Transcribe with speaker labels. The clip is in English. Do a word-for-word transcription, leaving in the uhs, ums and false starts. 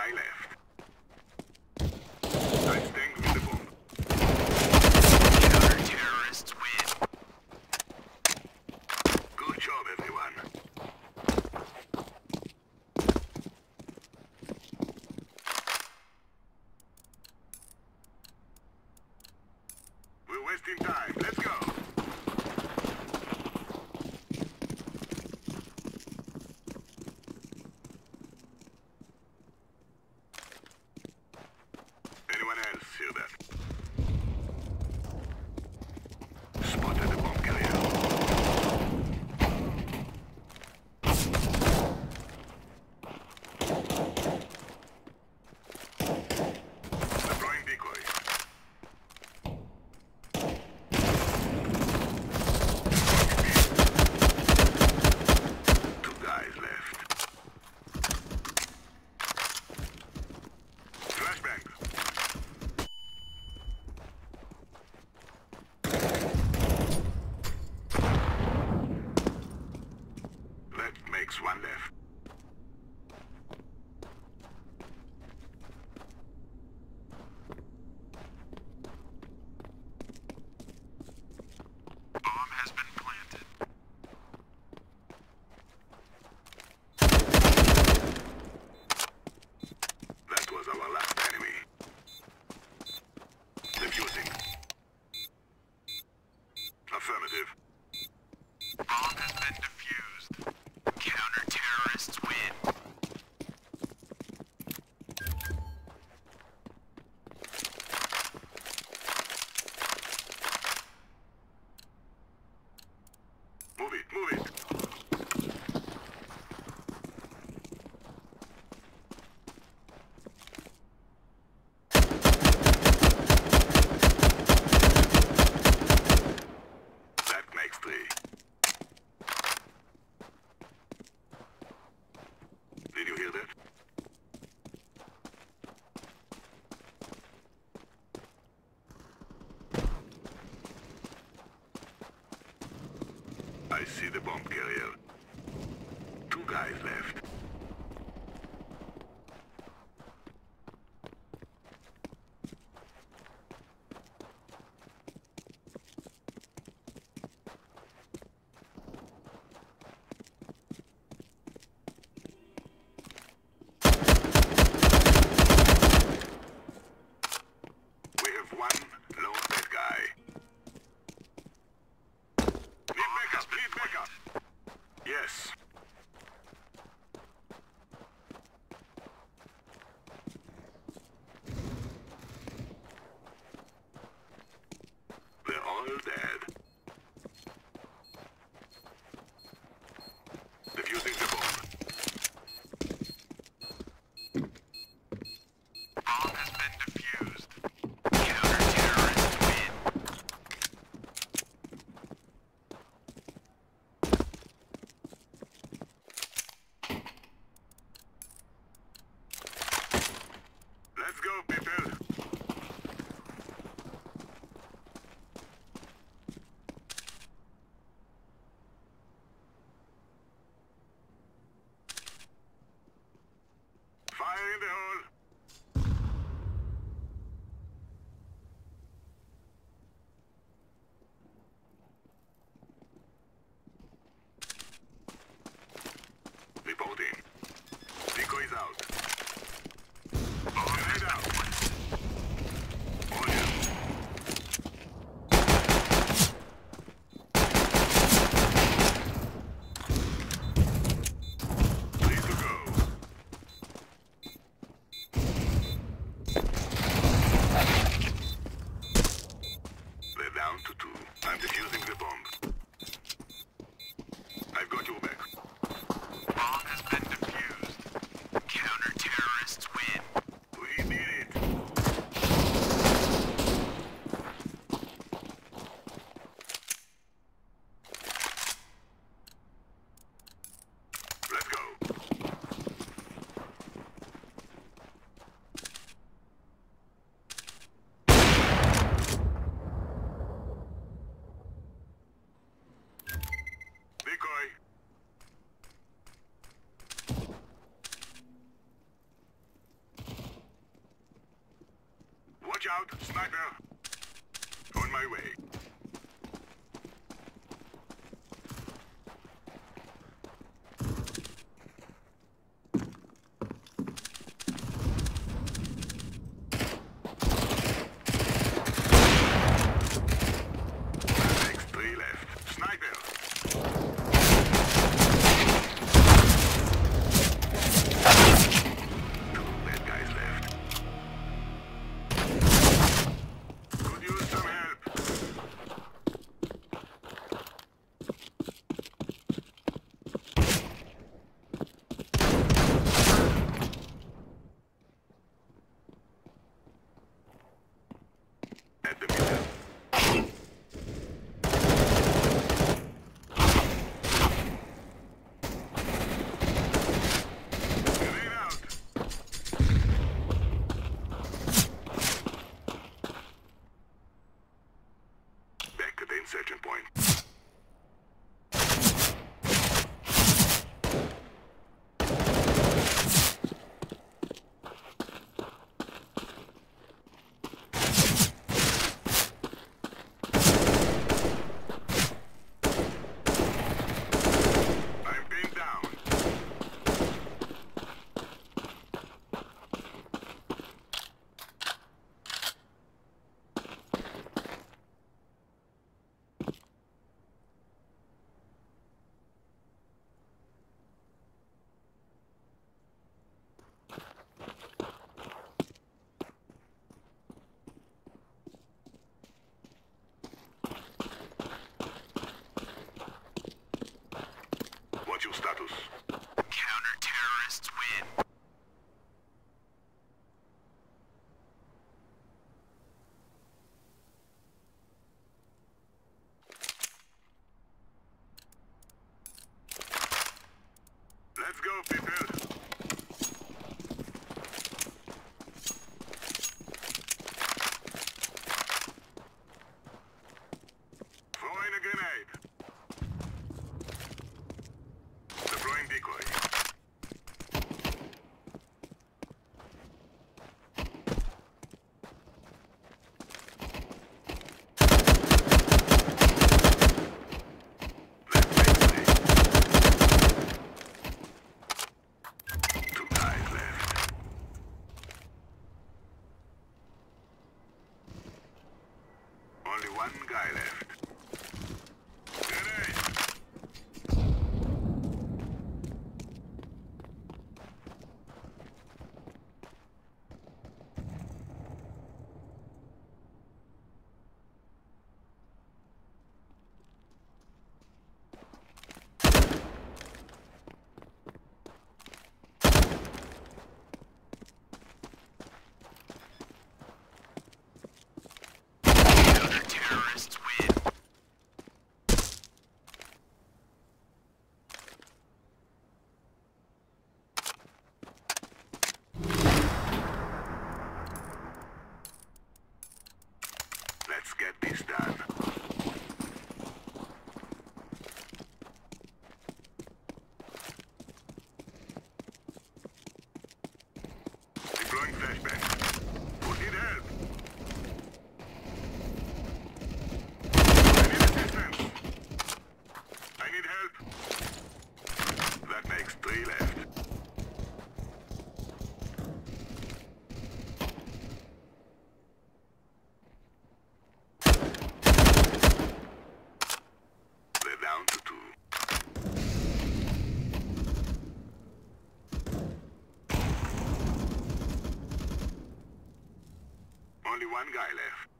Speaker 1: guy left. I'm staying with the bomb.
Speaker 2: Terrorists win.
Speaker 1: Good job, everyone. We're wasting time. Let's go. Anyone else hear that? Spotted the bomb carrier. Deploying decoy. Two guys left. Flashbang. That makes one left.
Speaker 2: Bomb has been planted.
Speaker 1: That was our last enemy. Defusing. Affirmative.
Speaker 2: Bomb has been defused. Counter-terrorists win.
Speaker 1: Move it, move it. That makes three. Did you hear that? I see the bomb carrier. Two guys left. We have one lone dead guy. Need backup, need backup. Yes. out. Sniper. On my way. Insertion point. I'm pinned down. What's your status?
Speaker 2: Counter-terrorists win.
Speaker 1: Let's go, people. Throwing a grenade. Deploying decoy. Two guys left. Only one guy left. Grenade!
Speaker 2: Counter-terrorists win.
Speaker 1: Let's get this done. Deploying flashbang. Who need help? I need assistance. I need help. That makes three left. They're down to two. Only one guy left.